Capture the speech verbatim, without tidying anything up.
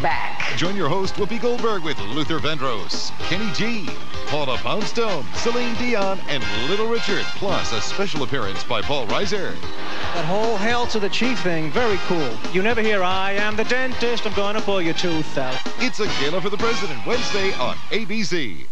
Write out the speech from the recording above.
back. Join your host, Whoopi Goldberg, with Luther Vandross, Kenny G, Paula Poundstone, Celine Dion, and Little Richard, plus a special appearance by Paul Reiser. That whole Hail to the Chief thing, very cool. You never hear, I am the dentist, I'm going to pull your tooth out. It's a Gala for the President, Wednesday on A B C.